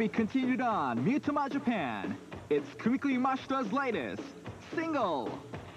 be continued on Mutama Japan. It's Kumiko Yamashita's latest single.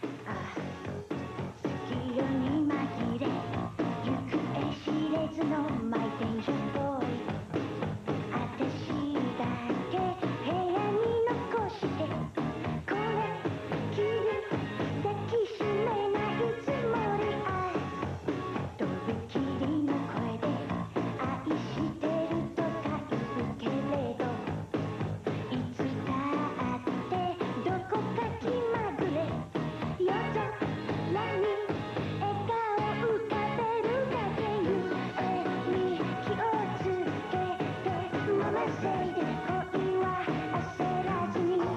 隙間に紛れ行方知れずのマイテンションボーイ私だけ部屋に残してこれきり抱きしめないつもりとびきりの声で愛してるとか言うけれどいつだってどこか気まぐれ夜空に笑顔浮かべるだけゆえに気をつけて飲ませて恋は焦らずに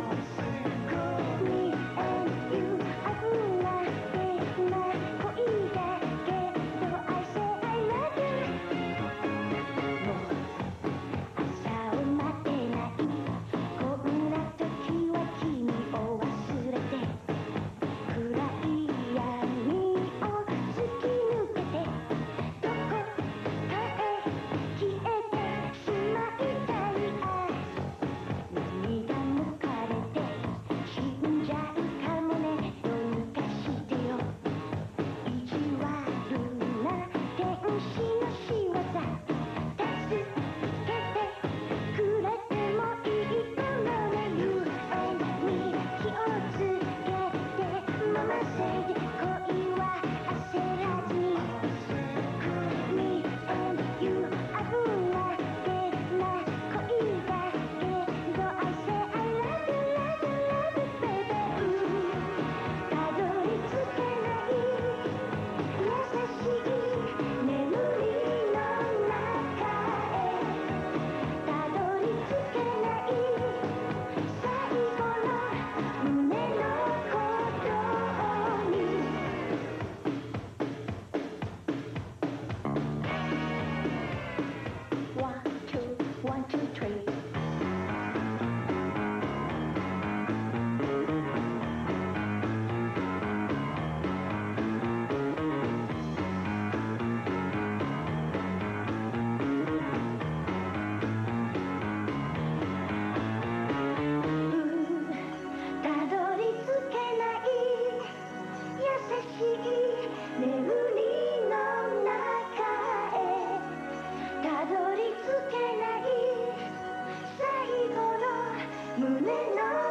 Me and you 危なげな恋だけど I say I love you もう朝を待てないこんな時は君を忘れて暗い闇を突き抜けてどこかへ消えてしまいたい涙抜かれて死んじゃうかもねどうにかしてよ意地悪な天使の仕業助けてくれてもいいかもね You and me 気をつけて飲ませて恋は焦らずに Me and you 危なげな恋だけど I say I love you love you love you baby たどり着けない優しい眠りの中へたどり着けない最後の胸の鼓動に One, two, one, two, three たどり着けない優しい眠りの中へたどり着けない最後の胸の